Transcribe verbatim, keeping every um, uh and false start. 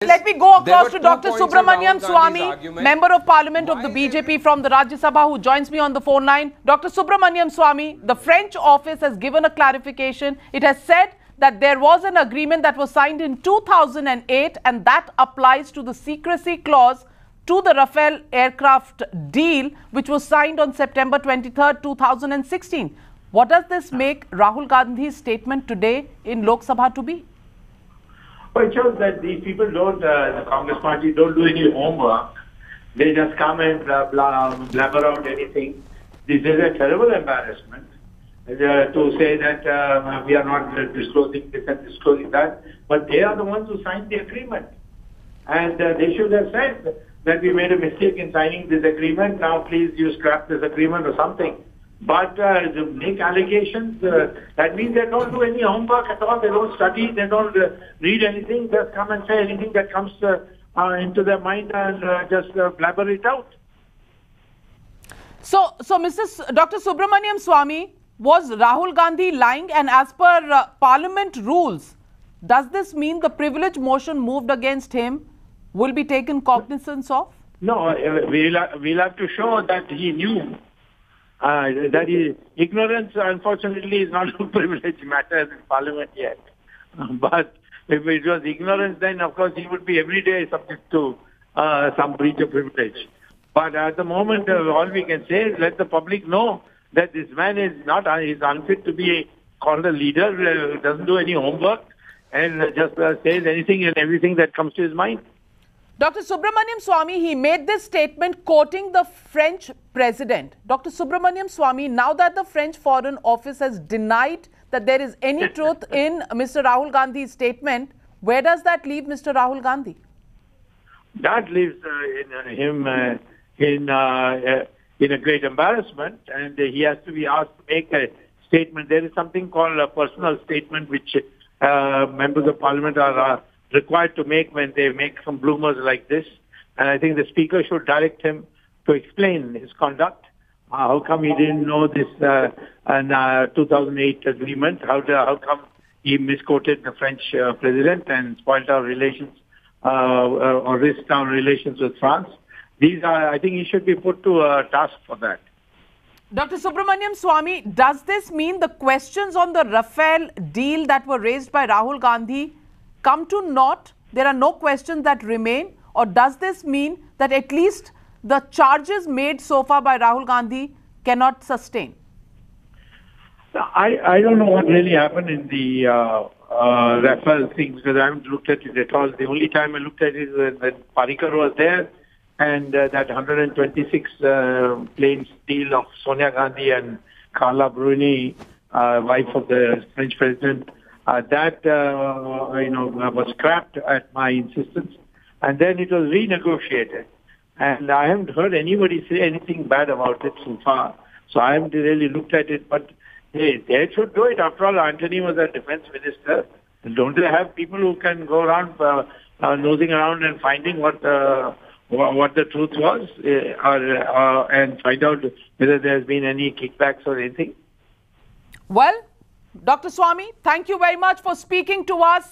Let me go across to Doctor Subramanian Swamy, Member of Parliament of the B J P from the Rajya Sabha, who joins me on the phone line. Doctor Subramanian Swamy, the French office has given a clarification. It has said that there was an agreement that was signed in two thousand eight, and that applies to the secrecy clause to the Rafale aircraft deal, which was signed on September twenty-third, two thousand sixteen. What does this make Rahul Gandhi's statement today in Lok Sabha to be? Well, it shows that these people don't, uh, the Congress party don't do any homework. They just come and blah, blah, blabber out anything. This is a terrible embarrassment uh, to say that uh, we are not uh, disclosing this and disclosing that. But they are the ones who signed the agreement. And uh, they should have said that we made a mistake in signing this agreement. Now, please, you scrap this agreement or something. But uh, to make allegations, uh, that means they don't do any homework at all. They don't study. They don't uh, read anything. Just come and say anything that comes uh, uh, into their mind and uh, just uh, blabber it out. So, so Mister S Doctor Subramanian Swamy, was Rahul Gandhi lying? And as per uh, Parliament rules, does this mean the privilege motion moved against him will be taken cognizance of? No, uh, we'll, uh, we'll have to show that he knew. Uh, that is, ignorance, unfortunately, is not a privilege matter in Parliament yet. But if it was ignorance, then of course he would be every day subject to uh, some breach of privilege. But at the moment, uh, all we can say is let the public know that this man is not uh, is unfit to be called a leader, uh, doesn't do any homework, and uh, just uh, says anything and everything that comes to his mind. Doctor Subramanian Swamy, he made this statement quoting the French president. Doctor Subramanian Swamy, now that the French Foreign Office has denied that there is any truth in Mister Rahul Gandhi's statement, where does that leave Mister Rahul Gandhi? That leaves uh, in, uh, him uh, in, uh, uh, in a great embarrassment, and uh, he has to be asked to make a statement. There is something called a personal statement, which uh, members of Parliament are uh, required to make when they make some bloomers like this. And I think the Speaker should direct him to explain his conduct. Uh, how come he didn't know this uh, an, uh, two thousand eight agreement? How, do, how come he misquoted the French uh, president and spoiled our relations uh, uh, or risked our relations with France? These are, I think he should be put to a task for that. Doctor Subramanian Swamy, does this mean the questions on the Rafale deal that were raised by Rahul Gandhi come to naught? There are no questions that remain? Or does this mean that at least the charges made so far by Rahul Gandhi cannot sustain? I, I don't know what really happened in the uh, uh, Rafale thing, because I haven't looked at it at all. The only time I looked at it was when Parikar was there, and uh, that one hundred twenty-six uh, planes deal of Sonia Gandhi and Carla Bruni, uh, wife of the French president, Uh, that, uh, you know, was scrapped at my insistence, and then it was renegotiated. And I haven't heard anybody say anything bad about it so far. So I haven't really looked at it, but hey, they should do it. After all, Antony was a defense minister. Don't they have people who can go around uh, uh, nosing around and finding what uh, what the truth was, uh, or, uh, and find out whether there's been any kickbacks or anything? Well, Doctor Swamy, thank you very much for speaking to us.